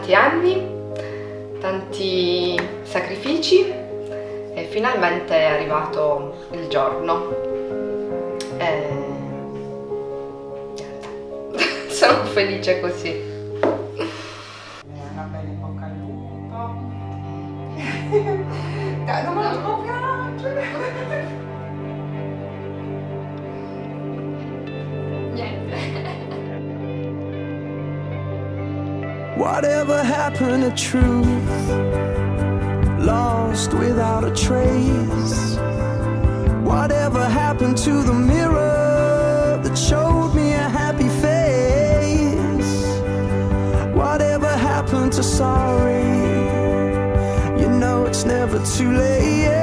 tanti anni, tanti sacrifici e finalmente è arrivato il giorno. Niente. Sono felice così. Una bella in bocca al lupo. Dai, non me lo può piangere. Niente. Whatever happened to truth? Lost without a trace. Whatever happened to the mirror that showed me a happy face? Whatever happened to sorry? You know it's never too late.